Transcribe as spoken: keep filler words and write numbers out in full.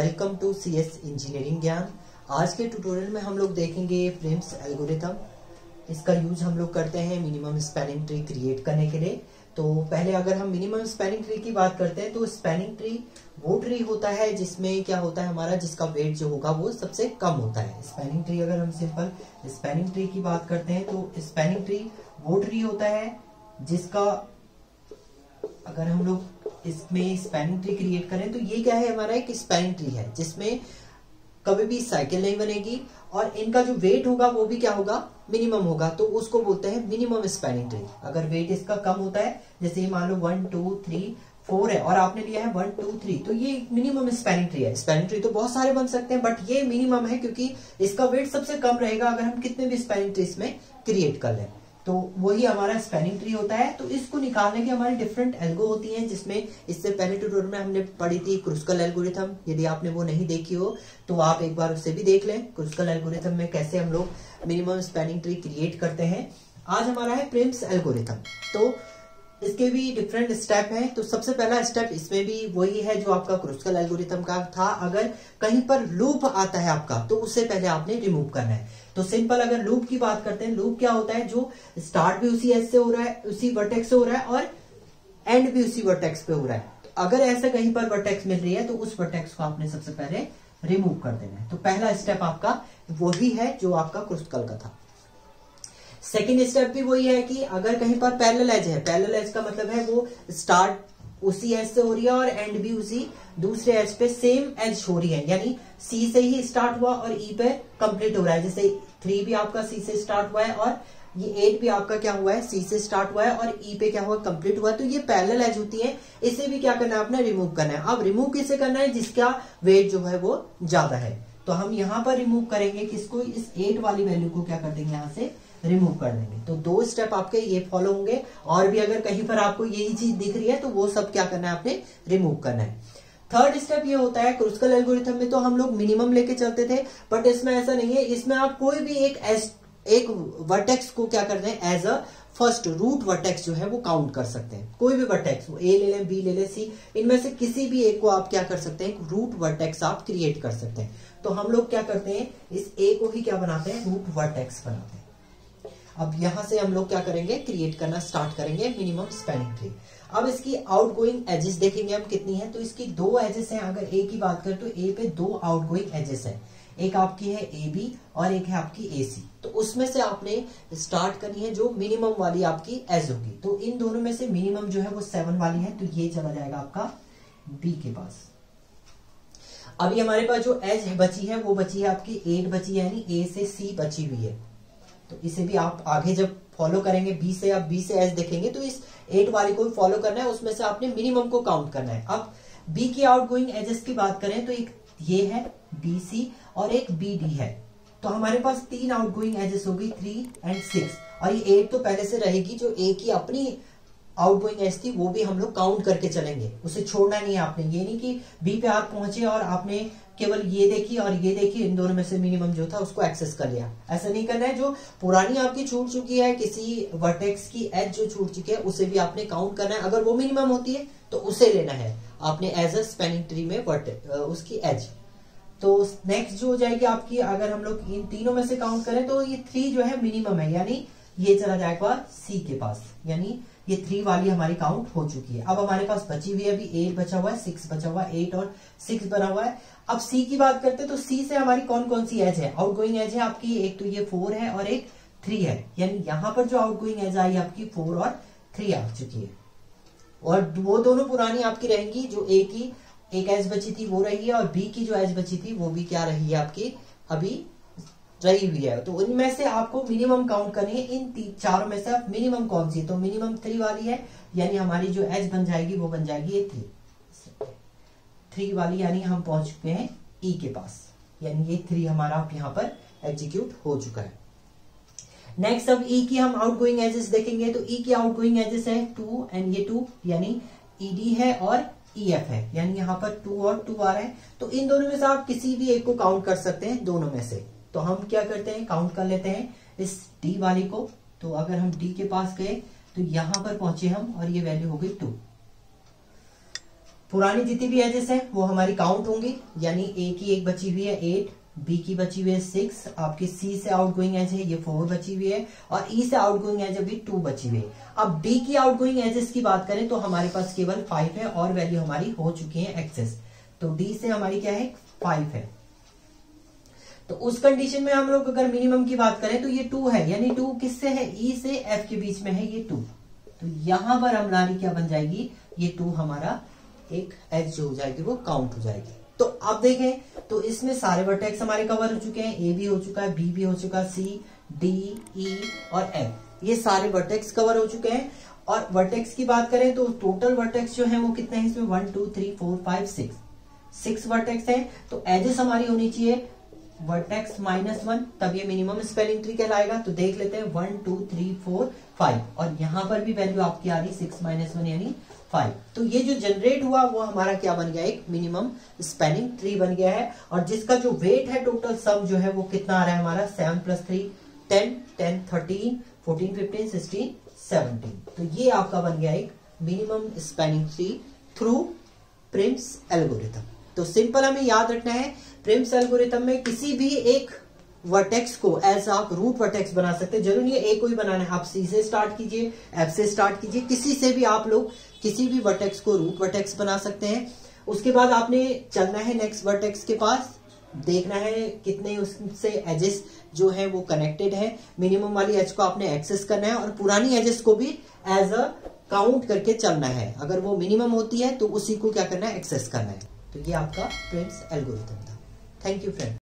Welcome to CS engineering ज्ञान। आज के ट्यूटोरियल में हम लोग देखेंगे प्रिम्स एल्गोरिथम। इसका यूज हम लोग करते हैं मिनिमम स्पैनिंग ट्री क्रिएट करने के लिए। तो पहले अगर हम मिनिमम स्पैनिंग ट्री की बात करते हैं तो स्पैनिंग ट्री वो ट्री होता है जिसमें क्या होता है हमारा, जिसका वेट जो होगा वो सबसे कम होता है। स्पैनिंग ट्री अगर हम सिंपल स्पैनिंग ट्री की बात करते हैं तो स्पैनिंग ट्री वो ट्री होता है जिसका, अगर हम लोग इसमें स्पैनिंग ट्री क्रिएट करें तो ये क्या है हमारा, एक स्पैनिंग ट्री है जिसमें कभी भी साइकिल नहीं बनेगी और इनका जो वेट होगा वो भी क्या होगा, मिनिमम होगा। तो उसको बोलते हैं मिनिमम स्पैनिंग ट्री। अगर वेट इसका कम होता है, जैसे ये मान लो वन टू थ्री फोर है और आपने लिया है वन टू थ्री, तो ये मिनिमम स्पैनिंग ट्री है। स्पैनिंग ट्री तो बहुत सारे बन सकते हैं बट ये मिनिमम है क्योंकि इसका वेट सबसे कम रहेगा अगर हम कितने भी स्पैनिंग ट्री इसमें क्रिएट कर लें। तो वही हमारा स्पैनिंग ट्री होता है। तो इसको निकालने की हमारी डिफरेंट एल्गो होती हैं, जिसमें इससे पहले ट्यूटोरियल में हमने पढ़ी थी क्रुस्कल एल्गोरिथम। यदि आपने वो नहीं देखी हो तो आप एक बार उससे भी देख लें, क्रुस्कल एल्गोरिथम में कैसे हम लोग मिनिमम स्पैनिंग ट्री क्रिएट करते हैं। आज हमारा है प्रिम्स एल्गोरिथम। तो इसके भी डिफरेंट स्टेप हैं। तो सबसे पहला स्टेप इसमें भी वही है जो आपका क्रुस्कल एल्गोरिथम का था। अगर कहीं पर लूप आता है आपका तो उससे पहले आपने रिमूव करना है। तो सिंपल अगर लूप की बात करते हैं, लूप क्या होता है, जो स्टार्ट भी उसी एज से हो रहा है, उसी वर्टेक्स से हो रहा है और एंड भी उसी वर्टेक्स पे हो रहा है। तो अगर ऐसा कहीं पर वर्टेक्स मिल रही है तो उस वर्टेक्स को आपने सबसे पहले रिमूव कर देना है। तो पहला स्टेप आपका वही है जो आपका क्रुस्कल का था। सेकेंड स्टेप भी वही है कि अगर कहीं पर पैरेलल एज है, पैरेलल एज का मतलब है वो स्टार्ट उसी एज से हो रही है और एंड भी उसी दूसरे एज पे सेम एज हो रही है, यानी सी से ही स्टार्ट हुआ और ई पे कंप्लीट हो रहा है। जैसे थ्री भी आपका सी से स्टार्ट हुआ है और ये एट भी आपका क्या हुआ है, सी से स्टार्ट हुआ है और ई पे क्या हुआ, कंप्लीट हुआ। तो ये पैरेलल एज होती है। इसे भी क्या करना है आपने, रिमूव करना है। अब रिमूव किसे करना है, जिसका वेट जो है वो ज्यादा है। तो हम यहाँ पर रिमूव करेंगे किसको, इस एट वाली वैल्यू को क्या कर देंगे, यहाँ से रिमूव कर देंगे। तो दो स्टेप आपके ये फॉलो होंगे। और भी अगर कहीं पर आपको यही चीज दिख रही है तो वो सब क्या करना है आपने, रिमूव करना है। थर्ड स्टेप ये होता है, क्रुस्कल एल्गोरिथम में तो हम लोग मिनिमम लेके चलते थे बट इसमें ऐसा नहीं है। इसमें आप कोई भी एक एस, एक वर्टेक्स को क्या करते हैं, as a first root vertex जो है वो काउंट कर सकते हैं। कोई भी वर्टेक्स, ए ले लें, बी ले लें, सी, इनमें से किसी भी एक को आप क्या कर सकते हैं, एक रूट वर्टेक्स आप क्रिएट कर सकते हैं। तो हम लोग क्या करते हैं, इस ए को ही क्या बनाते हैं, रूट वर्टेक्स बनाते हैं। अब यहां से हम लोग क्या करेंगे, क्रिएट करना स्टार्ट करेंगे मिनिमम स्पैनिंग ट्री। अब इसकी आउटगोइंग एजेस देखेंगे हम कितनी है। तो इसकी दो एजेस हैं। अगर ए की बात करें तो ए पे दो आउटगोइंग एजेस है, एक आपकी है ए बी और एक है आपकी ए सी। तो उसमें से आपने स्टार्ट करनी है जो मिनिमम वाली आपकी एज होगी। तो इन दोनों में से मिनिमम जो है वो सेवन वाली है, तो ये चला जाएगा आपका बी के पास। अभी हमारे पास जो एज बची है वो बची है आपकी एट बची है, यानी ए से सी बची हुई है। तो इसे भी आप आगे जब फॉलो करेंगे, बी से आप बी से एज देखेंगे तो इस एट वाली को भी फॉलो करना है, उसमें से आपने मिनिमम को काउंट करना है। अब बी की आउटगोइंग एजेस की बात करें तो एक ये है बी सी और एक बी डी है। तो हमारे पास तीन आउटगोइंग एजेस होगी, थ्री एंड सिक्स। और ये एट तो पहले से रहेगी, जो ए की अपनी आउटगोइंग एज थी वो भी हम लोग काउंट करके चलेंगे, उसे छोड़ना नहीं है आपने। ये नहीं कि बी पे आप पहुंचे और आपने केवल ये देखी और ये देखी, इन दोनों में से मिनिमम जो था उसको एक्सेस कर लिया। ऐसा नहीं करना है। जो पुरानी आपकी छूट चुकी है, किसी वर्टेक्स की एज जो छूट चुकी है उसे भी आपने काउंट करना है। अगर वो मिनिमम होती है तो उसे लेना है आपने एज अ स्पैनिंग ट्री में वर्टेक्स उसकी एज। तो नेक्स्ट जो हो जाएगी आपकी, अगर हम लोग इन तीनों में से काउंट करें तो ये थ्री जो है मिनिमम है, यानी ये चला जाएगा सी के पास, यानी ये थ्री वाली हमारी काउंट हो चुकी है। अब हमारे पास बची हुई है, अभी एट बचा हुआ है, सिक्स बचा हुआ है, एट और सिक्स बना हुआ है। अब सी की बात करते हैं तो सी से हमारी कौन कौन सी एज है, आउटगोइंग एज है आपकी, एक तो ये फोर है और एक थ्री है। यानी यहाँ पर जो आउटगोइंग एज आई आपकी फोर और थ्री आ चुकी है। और वो दोनों पुरानी आपकी रहेंगी, जो ए की एक एज बची थी वो रही है और बी की जो एज बची थी वो भी क्या रही है आपकी, अभी रही हुई है। तो उनमें से आपको मिनिमम काउंट करनी है। इन चारों में से आप मिनिमम कौन सी है, तो मिनिमम थ्री वाली है, यानी हमारी जो एज बन जाएगी वो बन जाएगी ये थ्री थ्री वाली, यानी हम पहुंच चुके हैं ई के पास, यानी ये थ्री हमारा आप यहाँ पर एग्जीक्यूट हो चुका है। नेक्स्ट अब ई की हम आउटगोइंग एजेस देखेंगे। तो ई की आउटगोइंग एजेस है टू एंड ये टू, यानी ई डी है और ई एफ है, यानी यहाँ पर टू और टू आ रहा है। तो इन दोनों में से आप किसी भी एक को काउंट कर सकते हैं, दोनों में से। तो हम क्या करते हैं, काउंट कर लेते हैं इस डी वाली को। तो अगर हम डी के पास गए तो यहां पर पहुंचे हम और ये वैल्यू हो गई टू। पुरानी जितनी भी एजेस है वो हमारी काउंट होंगी, यानी ए की एक बची हुई है एट, बी की बची हुई है सिक्स, आपकी सी से आउटगोइंग एज है ये फोर बची हुई है, और ई से आउटगोइंग एज अभी टू बची हुई है। अब डी की आउटगोइंग एजेस की बात करें तो हमारे पास केवल फाइव है और वैल्यू हमारी हो चुकी है एक्सेस, तो डी से हमारी क्या है फाइव है। तो उस कंडीशन में हम लोग अगर मिनिमम की बात करें तो ये टू है, यानी टू किससे है, ई से एफ के बीच में है ये टू, तो यहां पर हमारी क्या बन जाएगी, ये टू हमारा एक एज जो हो जाएगी वो काउंट हो जाएगी। तो अब देखें तो इसमें सारे वर्टेक्स हमारे कवर हो चुके हैं, ए भी हो चुका है, बी भी हो चुका है, सी, डी, ई और एफ, ये सारे वर्टेक्स कवर हो चुके हैं। और वर्टेक्स की बात करें तो टोटल वर्टेक्स जो है वो कितने हैं इसमें, one two three four five six, six vertex है। तो एजेस हमारी होनी चाहिए वर्टेक्स माइनस वन, तब ये मिनिमम स्पेनिंग ट्री कहलाएगा। तो देख लेते हैं one two three four five, और यहां पर भी वैल्यू आपकी आ रही सिक्स माइनस वन यानी फाइव। तो ये जो जनरेट हुआ वो हमारा क्या बन गया, एक मिनिमम स्पेनिंग ट्री बन गया है। और जिसका जो वेट है टोटल सम जो है वो कितना आ रहा है हमारा, seven plus three ten, ten thirteen, fourteen fifteen sixteen seventeen. तो ये आपका बन गया एक minimum spanning tree through Prim's algorithm. तो सिंपल हमें याद रखना है, प्रिम्स एल्गोरिथम में किसी भी एक वर्टेक्स को एज आप रूट वर्टेक्स बना सकते हैं, जरूरी नहीं है ए को ही बनाना है, आप सी से स्टार्ट कीजिए, एफ से स्टार्ट कीजिए, किसी से भी आप लोग किसी भी वर्टेक्स को रूट वर्टेक्स बना सकते हैं। उसके बाद आपने चलना है नेक्स्ट वर्टेक्स के पास, देखना है कितने उससे एजेस जो है वो कनेक्टेड है, मिनिमम वाली एज को आपने एक्सेस करना है और पुरानी एजेस को भी एज अ काउंट करके चलना है, अगर वो मिनिमम होती है तो उसी को क्या करना है, एक्सेस करना है। तो ये आपका प्रिम्स एल्गोरिथम था। Thank you friend.